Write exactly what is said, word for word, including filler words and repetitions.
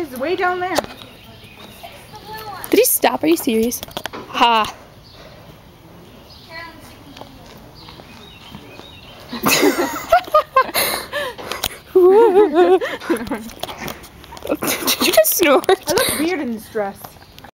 He's way down there. Did he stop? Are you serious? Ha. Did you just snort? I look weird in this dress.